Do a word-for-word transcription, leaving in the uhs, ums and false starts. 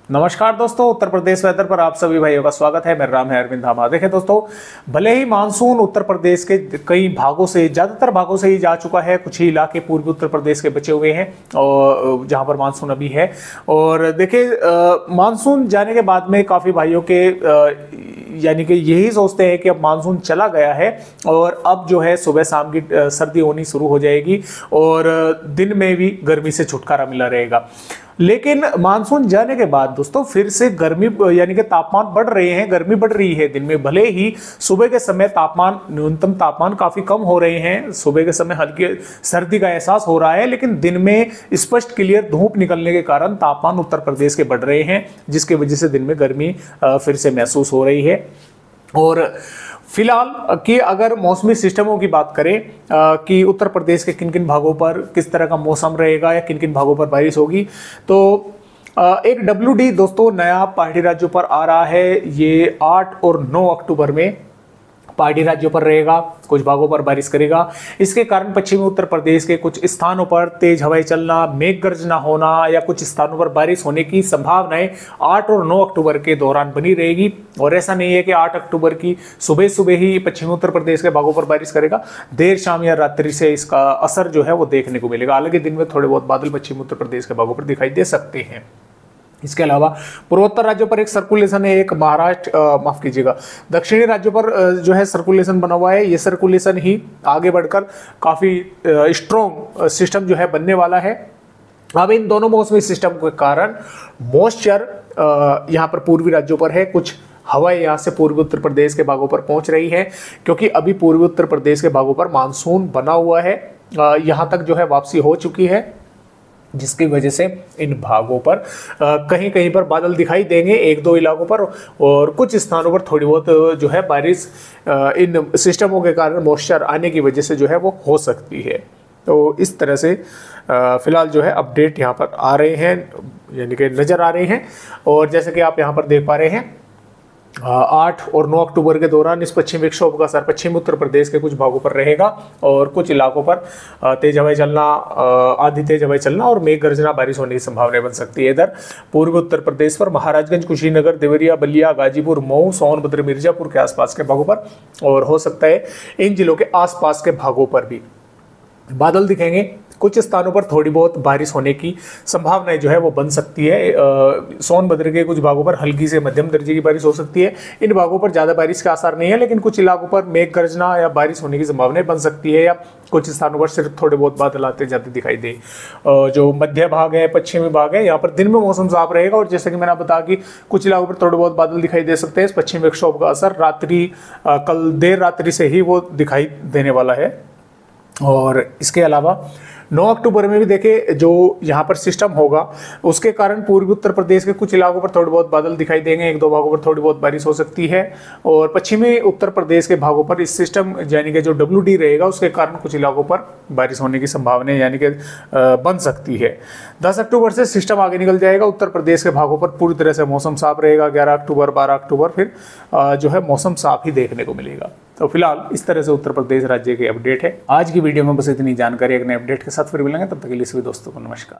नमस्कार दोस्तों, उत्तर प्रदेश वेदर पर आप सभी भाइयों का स्वागत है। मेरा नाम है अरविंद धामा। देखें दोस्तों, भले ही मानसून उत्तर प्रदेश के कई भागों से, ज़्यादातर भागों से ही जा चुका है, कुछ ही इलाके पूर्वी उत्तर प्रदेश के बचे हुए हैं और जहां पर मानसून अभी है। और देखिए, मानसून जाने के बाद में काफ़ी भाइयों के यानी कि यही सोचते हैं कि अब मानसून चला गया है और अब जो है सुबह शाम की सर्दी होनी शुरू हो जाएगी और दिन में भी गर्मी से छुटकारा मिला रहेगा। लेकिन मानसून जाने के बाद दोस्तों फिर से गर्मी यानी कि तापमान बढ़ रहे हैं, गर्मी बढ़ रही है दिन में। भले ही सुबह के समय तापमान, न्यूनतम तापमान काफी कम हो रहे हैं, सुबह के समय हल्की सर्दी का एहसास हो रहा है, लेकिन दिन में स्पष्ट क्लियर धूप निकलने के कारण तापमान उत्तर प्रदेश के बढ़ रहे हैं, जिसकी वजह से दिन में गर्मी फिर से महसूस हो रही है। और फिलहाल कि अगर मौसमी सिस्टमों की बात करें कि उत्तर प्रदेश के किन किन भागों पर किस तरह का मौसम रहेगा या किन किन भागों पर बारिश होगी, तो आ, एक डब्ल्यू डी दोस्तों नया पहाड़ी राज्यों पर आ रहा है। ये आठ और नौ अक्टूबर में पहाड़ी राज्यों पर रहेगा, कुछ भागों पर बारिश करेगा। इसके कारण पश्चिमी उत्तर प्रदेश के कुछ स्थानों पर तेज हवाएं चलना, मेघ गर्जना होना या कुछ स्थानों पर बारिश होने की संभावनाएं आठ और नौ अक्टूबर के दौरान बनी रहेगी। और ऐसा नहीं है कि आठ अक्टूबर की सुबह सुबह ही पश्चिमी उत्तर प्रदेश के भागों पर बारिश करेगा, देर शाम या रात्रि से इसका असर जो है वो देखने को मिलेगा। हालांकि दिन में थोड़े बहुत बादल पश्चिमी उत्तर प्रदेश के भागों पर दिखाई दे सकते हैं। इसके अलावा पूर्वोत्तर राज्यों पर एक सर्कुलेशन है, एक महाराष्ट्र माफ कीजिएगा दक्षिणी राज्यों पर जो है सर्कुलेशन बना हुआ है। ये सर्कुलेशन ही आगे बढ़कर काफी स्ट्रॉन्ग सिस्टम जो है बनने वाला है। अब इन दोनों मौसमी सिस्टम के कारण मॉइस्चर यहाँ पर पूर्वी राज्यों पर है, कुछ हवाएं यहाँ से पूर्वी उत्तर प्रदेश के भागों पर पहुंच रही है, क्योंकि अभी पूर्वी उत्तर प्रदेश के भागों पर मानसून बना हुआ है, यहाँ तक जो है वापसी हो चुकी है, जिसकी वजह से इन भागों पर कहीं कहीं पर बादल दिखाई देंगे, एक दो इलाकों पर, और कुछ स्थानों पर थोड़ी बहुत जो है बारिश इन सिस्टमों के कारण मॉइस्चर आने की वजह से जो है वो हो सकती है। तो इस तरह से फिलहाल जो है अपडेट यहाँ पर आ रहे हैं, यानी कि नज़र आ रहे हैं। और जैसे कि आप यहाँ पर देख पा रहे हैं, आठ और नौ अक्टूबर के दौरान इस पश्चिमी विक्षोभ का असर पश्चिमी उत्तर प्रदेश के कुछ भागों पर रहेगा और कुछ इलाकों पर तेज हवाएं चलना, आधी तेज हवाएं चलना और मेघ गर्जना बारिश होने की संभावना बन सकती है। इधर पूर्वी उत्तर प्रदेश पर महाराजगंज, कुशीनगर, देवरिया, बलिया, गाजीपुर, मऊ, सोनभद्र, मिर्जापुर के आसपास के भागों पर और हो सकता है इन जिलों के आसपास के भागों पर भी बादल दिखेंगे। कुछ स्थानों पर थोड़ी बहुत बारिश होने की संभावनाएं जो है वो बन सकती है। सोनभद्र के कुछ भागों पर हल्की से मध्यम दर्जे की बारिश हो सकती है। इन भागों पर ज़्यादा बारिश का आसार नहीं है, लेकिन कुछ इलाकों पर मेघ गर्जना या बारिश होने की संभावनाएं बन सकती है, या कुछ स्थानों पर सिर्फ थोड़े बहुत बादल आते जाते दिखाई दे। जो मध्य भाग है, पश्चिमी भाग है, यहाँ पर दिन में मौसम साफ रहेगा और जैसे कि मैंने बताया कि कुछ इलाकों पर थोड़े बहुत बादल दिखाई दे सकते हैं। इस पश्चिमी विक्षोभ का असर रात्रि, कल देर रात्रि से ही वो दिखाई देने वाला है। और इसके अलावा नौ अक्टूबर में भी देखें, जो यहाँ पर सिस्टम होगा उसके कारण पूर्वी उत्तर प्रदेश के कुछ इलाकों पर थोड़े बहुत बादल दिखाई देंगे, एक दो भागों पर थोड़ी बहुत बारिश हो सकती है। और पश्चिमी उत्तर प्रदेश के भागों पर इस सिस्टम यानी कि जो डब्ल्यू डी रहेगा उसके कारण कुछ इलाकों पर बारिश होने की संभावना यानी कि बन सकती है। दस अक्टूबर से सिस्टम आगे निकल जाएगा, उत्तर प्रदेश के भागों पर पूरी तरह से मौसम साफ रहेगा। ग्यारह अक्टूबर, बारह अक्टूबर फिर जो है मौसम साफ ही देखने को मिलेगा। तो फिलहाल इस तरह से उत्तर प्रदेश राज्य के अपडेट है। आज की वीडियो में बस इतनी जानकारी, एक नए अपडेट के साथ फिर मिलेंगे, तब तक के लिए सभी दोस्तों को नमस्कार।